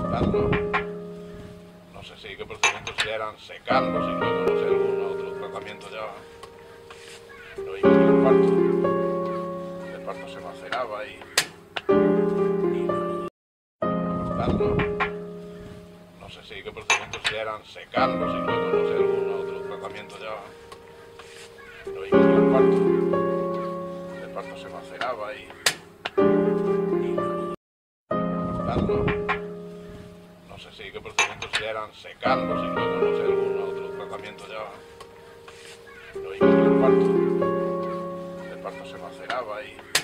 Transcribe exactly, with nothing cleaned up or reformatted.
darlo. No sé si qué procedimientos ya eran secarlos y luego no sé algún otro tratamiento ya. Lo vimos en el parto. El parto se maceraba y, y darlo. No sé si qué procedimientos ya eran secarlos y luego no sé algún otro tratamiento ya. Lo vimos en el parto. El parto se maceraba y, y darlo. No sé si qué procedimientos ya eran secarlos y luego no sé algún otro tratamiento ya. Lo vimos en el parto. El parto se maceraba y